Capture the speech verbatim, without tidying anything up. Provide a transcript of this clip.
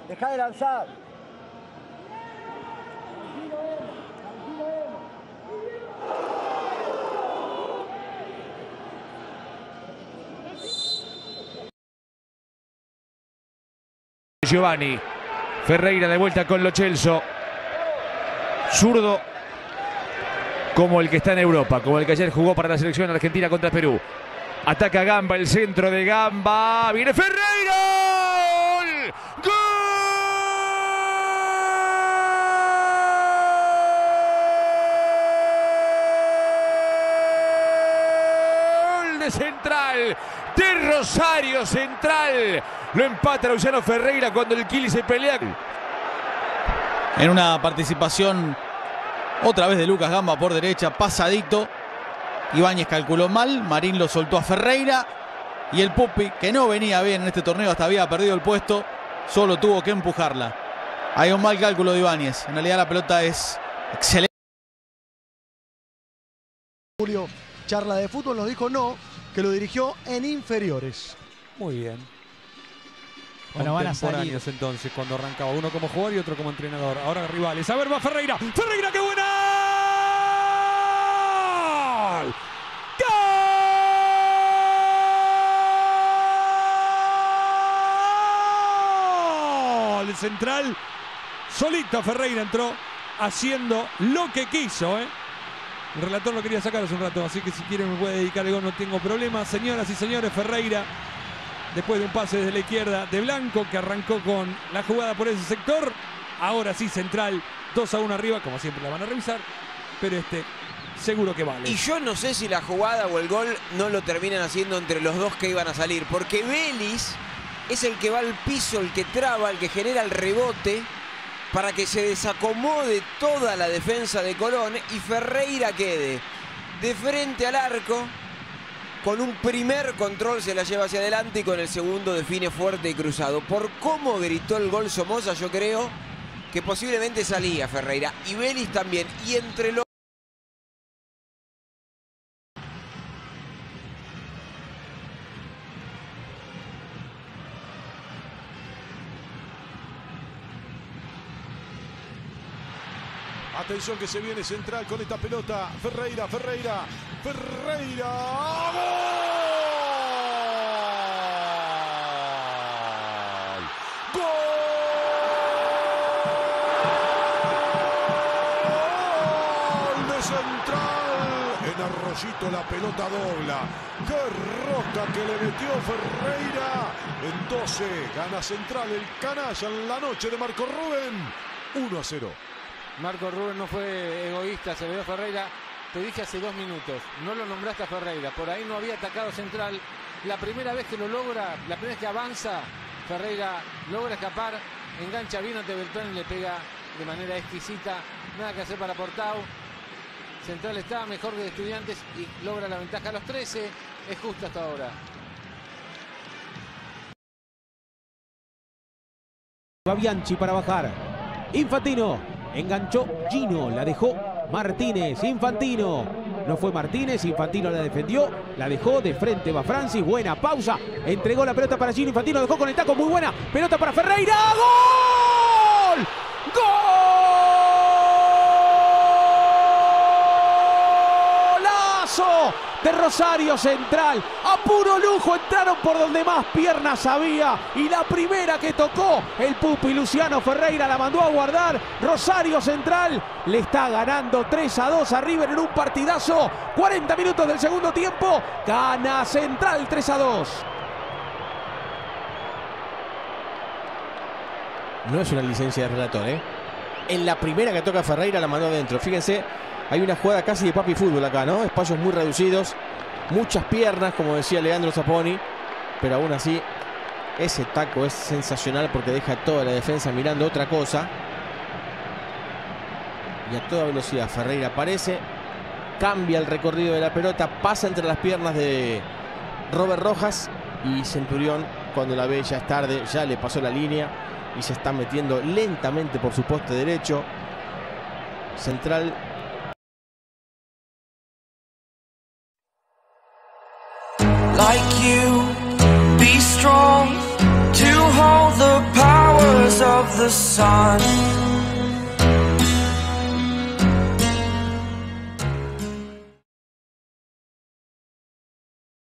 Deja de lanzar. Giovanni. Ferreira de vuelta con Lo Celso. Zurdo como el que está en Europa, como el que ayer jugó para la selección argentina contra Perú. Ataca Gamba, el centro de Gamba. Viene Ferreira. ¡Gol! ¡Gol de Central! De Rosario Central. Lo empata Luciano Ferreira cuando el Kili se pelea. En una participación otra vez de Lucas Gamba por derecha, pasadito. Ibáñez calculó mal, Marín lo soltó a Ferreira. Y el Pupi, que no venía bien en este torneo, hasta había perdido el puesto, solo tuvo que empujarla. Hay un mal cálculo de Ibáñez. En realidad la pelota es excelente. Julio, charla de fútbol, nos dijo no, que lo dirigió en inferiores. Muy bien. Bueno, van a salir entonces, cuando arrancaba uno como jugador y otro como entrenador. Ahora rivales. A ver, va Ferreira. Ferreira, qué buena. ¡Gol! ¡Gol! El Central. Solito Ferreira entró haciendo lo que quiso, ¿eh? El relator lo quería sacar hace un rato, así que si quieren me puede dedicar el gol, no tengo problema. Señoras y señores, Ferreira, después de un pase desde la izquierda de Blanco, que arrancó con la jugada por ese sector. Ahora sí, Central, dos a uno arriba, como siempre la van a revisar, pero este seguro que vale. Y yo no sé si la jugada o el gol no lo terminan haciendo entre los dos que iban a salir, porque Vélez es el que va al piso, el que traba, el que genera el rebote para que se desacomode toda la defensa de Colón y Ferreira quede de frente al arco. Con un primer control se la lleva hacia adelante y con el segundo define fuerte y cruzado. Por cómo gritó el gol Somoza, yo creo que posiblemente salía Ferreira. Y Vélez también. Y entre los... Atención que se viene Central con esta pelota. Ferreira, Ferreira, Ferreira. ¡Gol! ¡Gol de Central! En Arroyito la pelota dobla. ¡Qué rosca que le metió Ferreira! En doce gana Central el canalla en la noche de Marco Rubén. uno a cero. Marco Rubén no fue egoísta, se ve a Ferreira. Te dije hace dos minutos, no lo nombraste a Ferreira. Por ahí no había atacado Central. La primera vez que lo logra, la primera vez que avanza, Ferreira logra escapar, engancha bien ante Beltrán y le pega de manera exquisita. Nada que hacer para Portau. Central está mejor que Estudiantes y logra la ventaja a los trece. Es justo hasta ahora. Bianchi para bajar. Infantino. Enganchó Gino, la dejó Martínez, Infantino. No fue Martínez, Infantino la defendió, la dejó, de frente va Francis, buena pausa. Entregó la pelota para Gino, Infantino dejó con el taco, muy buena. Pelota para Ferreira, ¡gol! ¡Golazo! De Rosario Central, a puro lujo entraron por donde más piernas había y la primera que tocó el Pupi Luciano Ferreira la mandó a guardar. Rosario Central le está ganando tres a dos a River en un partidazo. cuarenta minutos del segundo tiempo, gana Central tres a dos. No es una licencia de relator, ¿eh? En la primera que toca Ferreira la mandó adentro. Fíjense, hay una jugada casi de papi fútbol acá, ¿no? Espacios muy reducidos, muchas piernas, como decía Leandro Zapponi, pero aún así ese taco es sensacional porque deja toda la defensa mirando otra cosa. Y a toda velocidad Ferreira aparece, cambia el recorrido de la pelota, pasa entre las piernas de Robert Rojas y Centurión, cuando la ve ya es tarde, ya le pasó la línea y se está metiendo lentamente por su poste derecho. Central. Like you, be strong to hold the powers of the sun.